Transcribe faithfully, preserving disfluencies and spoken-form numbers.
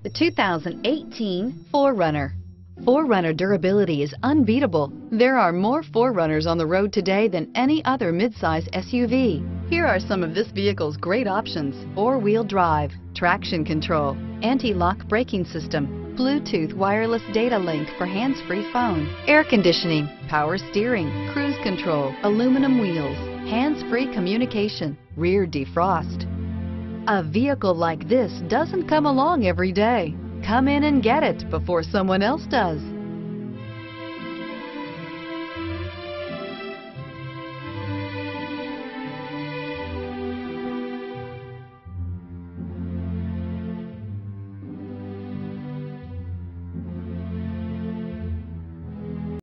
The two thousand eighteen four runner. four runner durability is unbeatable. There are more four runners on the road today than any other midsize S U V. Here are some of this vehicle's great options: four-wheel drive, traction control, anti-lock braking system, Bluetooth wireless data link for hands-free phone, air conditioning, power steering, cruise control, aluminum wheels, hands-free communication, rear defrost. A vehicle like this doesn't come along every day. Come in and get it before someone else does.